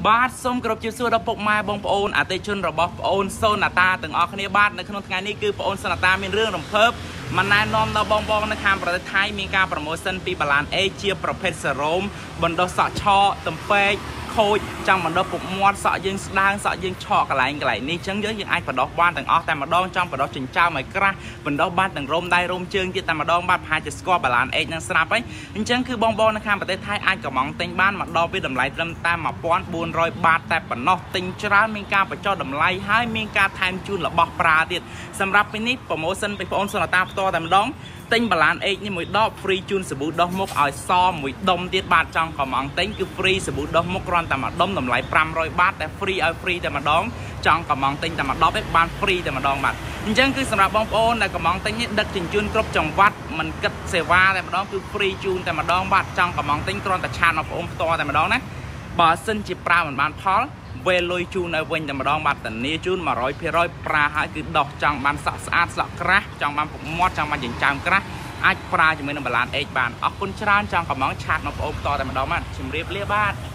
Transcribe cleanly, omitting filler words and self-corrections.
បាទសូមគោរពជាសួរដល់ពុកម៉ែបងប្អូនអតិថិជនរបស់ប្អូនសូណាតាទាំងអស់គ្នាបាទនៅក្នុងថ្ងៃនេះគឺប្អូនសូណាតាមានរឿងរំភើបមិនណែនាំដល់បងប្អូននៅខាងប្រទេសថៃមានការប្រម៉ូសិនពីបាឡាន A ជាប្រភេទសេរ៉ូមបណ្ដោះសក់ឆកទំពេកខូចចង់បណ្ដោះពុកមាត់សក់យើងស្ដាងសក់យើងឆកកន្លែងនេះអញ្ចឹងយើងអាចបណ្ដោះបានទាំងអស់តែម្ដងចង់បណ្ដោះចិញ្ចើមឲ្យក្រាស់បណ្ដោះបានទាំងរោមដៃរោមជើងទៀតតែម្ដងបាទប្រហែលជាស្គាល់បាឡាន H នឹងស្រាប់ហើយអញ្ចឹងគឺបងប្អូននៅខាងប្រទេសថៃអាចកំងទិញបានម្ដងពីតម្លៃត្រឹមតែ 1400 បាតតែប៉ុណ្ណោះទិញច្រើនមានការបញ្ចុះតម្លៃហើយមានការថែមជូនរបស់ប្រើទៀតសម្រាប់ពេលនេះប្រម៉ូសិនពីបងប្អូនសូណាតាផ្ទាល់តែម្ដងទិញបាឡាន H នេះមួយដប free ជូនសាប៊ូដោះមុខឲ្យសមួយដុំទៀតបាទចង់កំងទិញគឺ free សាប៊ូដោះមុខគ្រាន់តែមួយដុំតម្លៃ500 បាតតែ free ឲ្យ free តែម្ដងចង់កំងទិញតែមួយដបឯងបាន free តែម្ដងបាទអញ្ចឹងគឺសម្រាប់បងប្អូនដែលកំងទិញនេះដឹកជញ្ជូនគ្រប់ចង្វាក់មិនគិតសេវាតែម្ដងគឺ free ជូនតែម្ដងបាទចង់កំងទិញគ្រាន់តែឆាតមកបងប្អូនផ្ទាល់តែម្ដងណាបើសិនជាប្រើមិនបានផលវេលុយជូនឲ្យវិញតែម្ដងបាទធានាជូន 100% ប្រើហើយគឺដោះចង់បានសក់ស្អាតស្លក់ក្រាស់ចង់បានពុកមាត់ចង់បានចិញ្ចើមក្រាស់អាចប្រើជាមួយនឹងបាឡាន H បានអរគុណច្រើនចង់កំងឆាតមកបងប្អូនផ្ទាល់តែម្ដងបាទជម្រាបលាបាទ